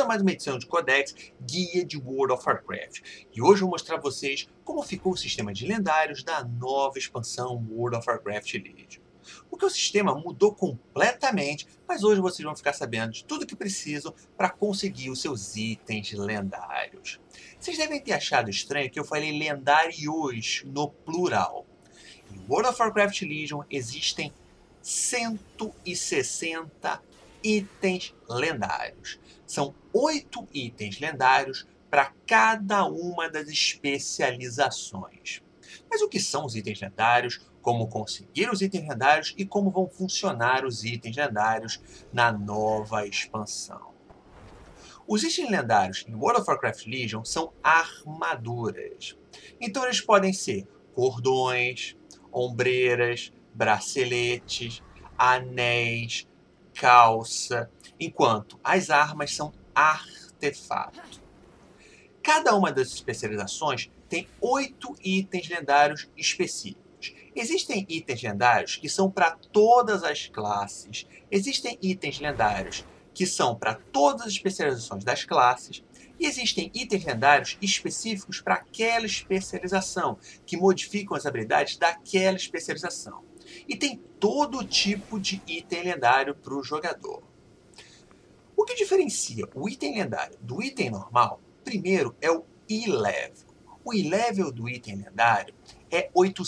Bem-vindo a mais uma edição de Codex, Guia de World of Warcraft. E hoje eu vou mostrar a vocês como ficou o sistema de lendários da nova expansão World of Warcraft Legion. Porque o sistema mudou completamente, mas hoje vocês vão ficar sabendo de tudo que precisam para conseguir os seus itens lendários. Vocês devem ter achado estranho que eu falei lendários no plural. Em World of Warcraft Legion existem 160 itens lendários. São 8 itens lendários para cada uma das especializações. Mas o que são os itens lendários, como conseguir os itens lendários e como vão funcionar os itens lendários na nova expansão? Os itens lendários em World of Warcraft Legion são armaduras. Então eles podem ser cordões, ombreiras, braceletes, anéis, calça, enquanto as armas são artefatos. Cada uma das especializações tem 8 itens lendários específicos. Existem itens lendários que são para todas as classes, existem itens lendários que são para todas as especializações das classes, e existem itens lendários específicos para aquela especialização, que modificam as habilidades daquela especialização. E tem todo tipo de item lendário para o jogador. O que diferencia o item lendário do item normal, primeiro, é o E-Level. O E-Level do item lendário é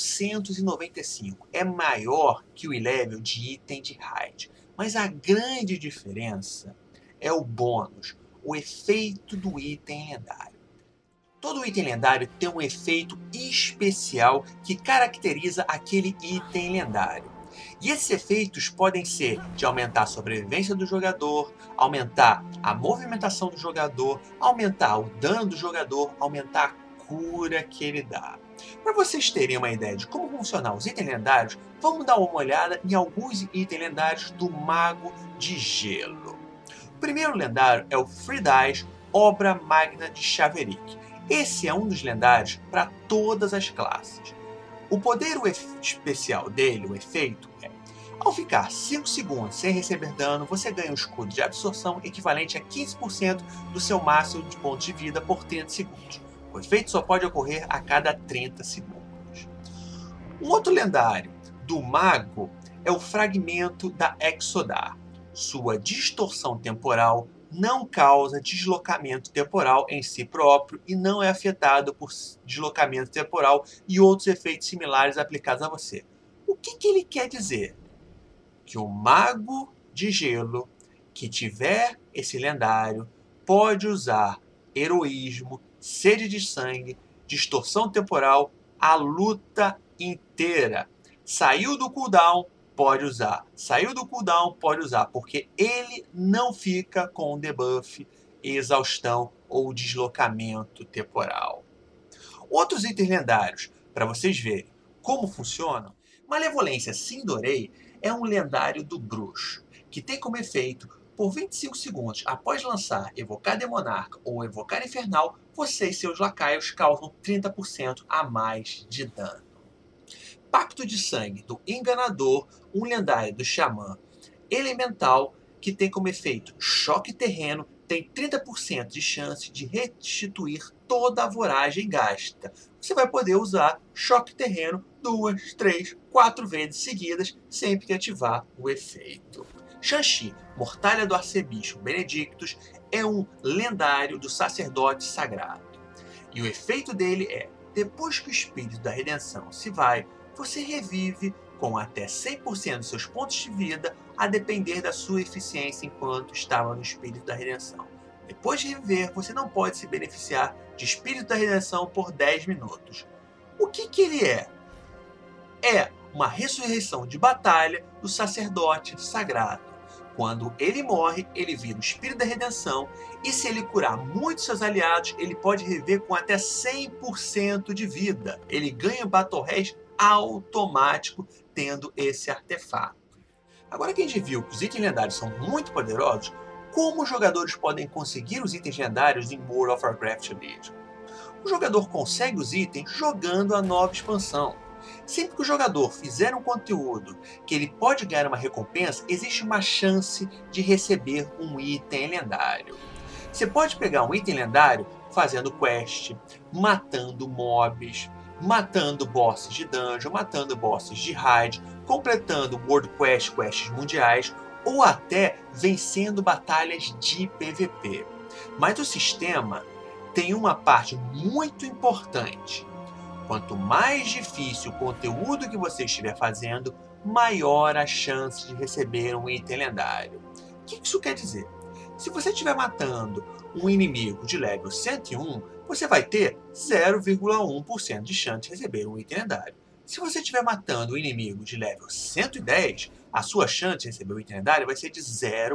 895. É maior que o E-Level de item de raid. Mas a grande diferença é o bônus, o efeito do item lendário. Todo item lendário tem um efeito especial que caracteriza aquele item lendário. E esses efeitos podem ser de aumentar a sobrevivência do jogador, aumentar a movimentação do jogador, aumentar o dano do jogador, aumentar a cura que ele dá. Para vocês terem uma ideia de como funcionam os itens lendários, vamos dar uma olhada em alguns itens lendários do Mago de Gelo. O primeiro lendário é o Freedice, Obra Magna de Shaverick. Esse é um dos lendários para todas as classes. O poder especial dele, o efeito, é: ao ficar 5 segundos sem receber dano, você ganha um escudo de absorção equivalente a 15% do seu máximo de pontos de vida por 30 segundos. O efeito só pode ocorrer a cada 30 segundos. Um outro lendário do Mago é o Fragmento da Exodar. Sua distorção temporal não causa deslocamento temporal em si próprio e não é afetado por deslocamento temporal e outros efeitos similares aplicados a você. O que ele quer dizer? Que o Mago de Gelo que tiver esse lendário pode usar heroísmo, sede de sangue, distorção temporal, a luta inteira. Saiu do cooldown, pode usar. Saiu do cooldown, pode usar, porque ele não fica com debuff, exaustão ou deslocamento temporal. Outros itens lendários, para vocês verem como funcionam. Malevolência Sindorei é um lendário do bruxo, que tem como efeito: por 25 segundos após lançar Evocar Demonarca ou Evocar Infernal, você e seus lacaios causam 30% a mais de dano. Pacto de Sangue do Enganador, um lendário do Xamã Elemental, que tem como efeito choque terreno, tem 30% de chance de restituir toda a voragem gasta. Você vai poder usar choque terreno 2, 3, 4 vezes seguidas, sempre que ativar o efeito. Shanxi, Mortalha do Arcebispo Benedictus, é um lendário do Sacerdote Sagrado. E o efeito dele é: depois que o Espírito da Redenção se vai, você revive com até 100% dos seus pontos de vida, a depender da sua eficiência enquanto estava no Espírito da Redenção. Depois de reviver, você não pode se beneficiar de Espírito da Redenção por 10 minutos. O que ele é? É uma ressurreição de batalha do sacerdote sagrado. Quando ele morre, ele vira o Espírito da Redenção, e se ele curar muitos seus aliados, ele pode reviver com até 100% de vida. Ele ganha o Battle Res automático tendo esse artefato. Agora que a gente viu que os itens lendários são muito poderosos, como os jogadores podem conseguir os itens lendários em World of Warcraft Legion? O jogador consegue os itens jogando a nova expansão. Sempre que o jogador fizer um conteúdo que ele pode ganhar uma recompensa, existe uma chance de receber um item lendário. Você pode pegar um item lendário fazendo quest, matando mobs, matando bosses de dungeon, matando bosses de raid, completando World Quest, quests mundiais, ou até vencendo batalhas de PVP. Mas o sistema tem uma parte muito importante. Quanto mais difícil o conteúdo que você estiver fazendo, maior a chance de receber um item lendário. O que isso quer dizer? Se você estiver matando um inimigo de level 101, você vai ter 0,1% de chance de receber um item lendário. Se você estiver matando um inimigo de level 110, a sua chance de receber o item lendário vai ser de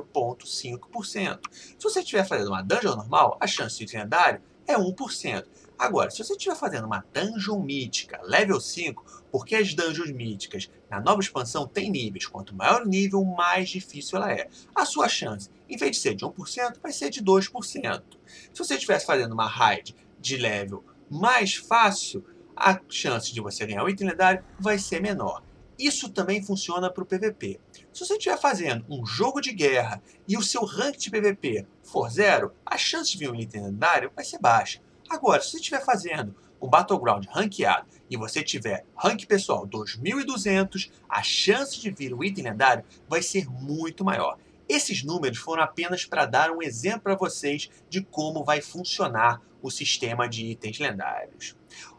0,5%. Se você estiver fazendo uma dungeon normal, a chance de item lendário é 1%. Agora, se você estiver fazendo uma dungeon mítica, level 5, porque as dungeons míticas na nova expansão têm níveis, quanto maior o nível, mais difícil ela é. A sua chance, em vez de ser de 1%, vai ser de 2%. Se você estivesse fazendo uma raid de level mais fácil, a chance de você ganhar o item lendário vai ser menor. Isso também funciona para o PVP. Se você estiver fazendo um jogo de guerra e o seu rank de PVP for 0, a chance de vir um item lendário vai ser baixa. Agora, se você estiver fazendo um Battleground ranqueado e você tiver rank pessoal 2200, a chance de vir um item lendário vai ser muito maior. Esses números foram apenas para dar um exemplo para vocês de como vai funcionar o sistema de itens lendários.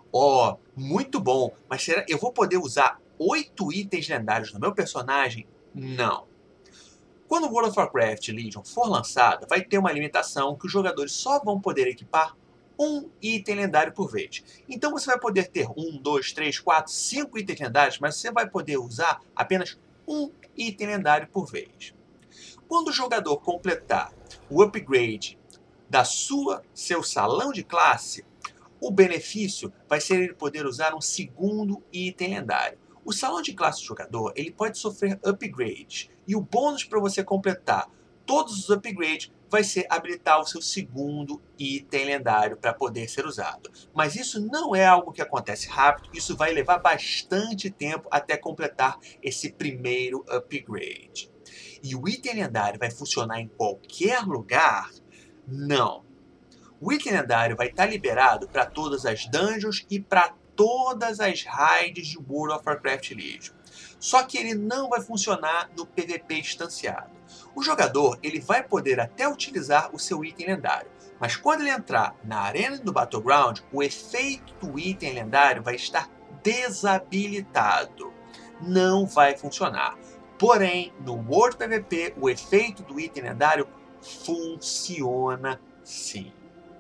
Muito bom, mas será que eu vou poder usar 8 itens lendários no meu personagem? Não. Quando o World of Warcraft Legion for lançado, vai ter uma limitação que os jogadores só vão poder equipar um item lendário por vez. Então você vai poder ter 1, 2, 3, 4, 5 itens lendários, mas você vai poder usar apenas um item lendário por vez. Quando o jogador completar o upgrade da seu salão de classe, o benefício vai ser ele poder usar um segundo item lendário. O salão de classe do jogador ele pode sofrer upgrades, e o bônus para você completar todos os upgrades vai ser habilitar o seu segundo item lendário para poder ser usado. Mas isso não é algo que acontece rápido, isso vai levar bastante tempo até completar esse primeiro upgrade. E o item lendário vai funcionar em qualquer lugar? Não. O item lendário vai estar liberado para todas as dungeons e para todas as raids de World of Warcraft Legion. Só que ele não vai funcionar no PVP instanciado. O jogador ele vai poder até utilizar o seu item lendário, mas quando ele entrar na arena do Battleground, o efeito do item lendário vai estar desabilitado. Não vai funcionar. Porém, no World PVP, o efeito do item lendário funciona sim.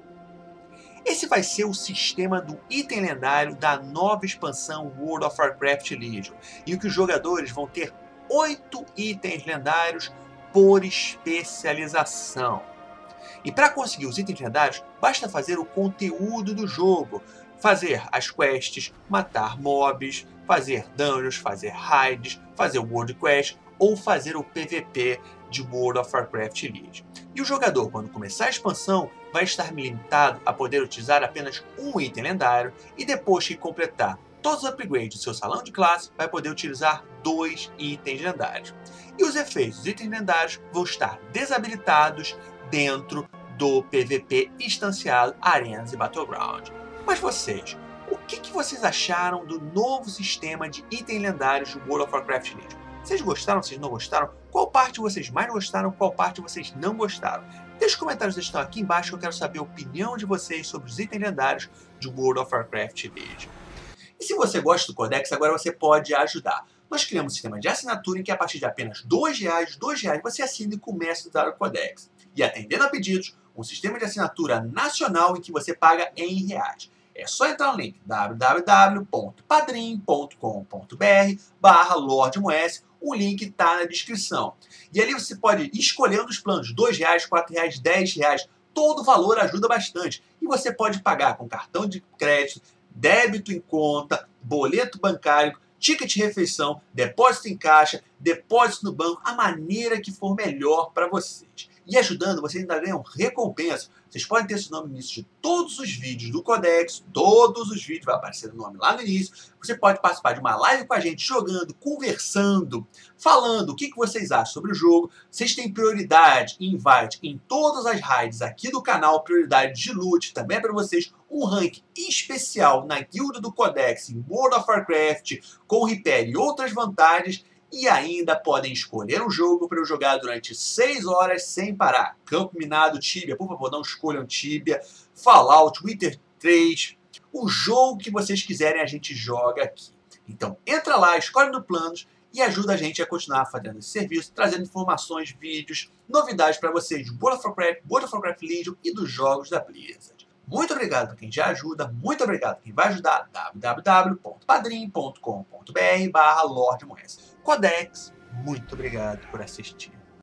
Esse vai ser o sistema do item lendário da nova expansão World of Warcraft Legion, em que os jogadores vão ter 8 itens lendários por especialização. E para conseguir os itens lendários, basta fazer o conteúdo do jogo, fazer as quests, matar mobs, fazer dungeons, fazer raids, fazer o World Quest ou fazer o PVP de World of Warcraft Legion. E o jogador, quando começar a expansão, vai estar limitado a poder utilizar apenas um item lendário e depois que completar todos os upgrades do seu salão de classe, vai poder utilizar 2 itens lendários. E os efeitos dos itens lendários vão estar desabilitados dentro do PVP instanciado, Arenas e Battleground. Mas vocês, o que vocês acharam do novo sistema de itens lendários do World of Warcraft Legion? Vocês gostaram? Vocês não gostaram? Qual parte vocês mais gostaram? Qual parte vocês não gostaram? Deixe os comentários que estão aqui embaixo que eu quero saber a opinião de vocês sobre os itens lendários de World of Warcraft Legion. E se você gosta do Codex, agora você pode ajudar. Nós criamos um sistema de assinatura em que a partir de apenas R$2 você assina e começa a usar o Codex. E atendendo a pedidos, um sistema de assinatura nacional em que você paga em reais. É só entrar no link www.padrim.com.br/LordMoes. O link está na descrição. E ali você pode escolher um dos planos, R$2, R$4, R$10. Todo valor ajuda bastante. E você pode pagar com cartão de crédito, débito em conta, boleto bancário, ticket de refeição, depósito em caixa, depósito no banco, a maneira que for melhor para vocês. E ajudando, vocês ainda ganham recompensa. Vocês podem ter seu nome no início de todos os vídeos do Codex, todos os vídeos vai aparecer o nome lá no início. Você pode participar de uma live com a gente, jogando, conversando, falando o que vocês acham sobre o jogo. Vocês têm prioridade em invite em todas as raids aqui do canal, prioridade de loot também é para vocês, um rank especial na guilda do Codex em World of Warcraft, com repair e outras vantagens. E ainda podem escolher um jogo para eu jogar durante 6 horas sem parar. Campo Minado, Tibia, por favor, não escolham Tibia. Fallout, Witcher 3, o jogo que vocês quiserem a gente joga aqui. Então entra lá, escolhe no Planos e ajuda a gente a continuar fazendo esse serviço, trazendo informações, vídeos, novidades para vocês de World of Warcraft Legion e dos jogos da Blizzard. Muito obrigado para quem já ajuda, muito obrigado para quem vai ajudar. www.padrim.com.br/LordMoessa. Codex, muito obrigado por assistir.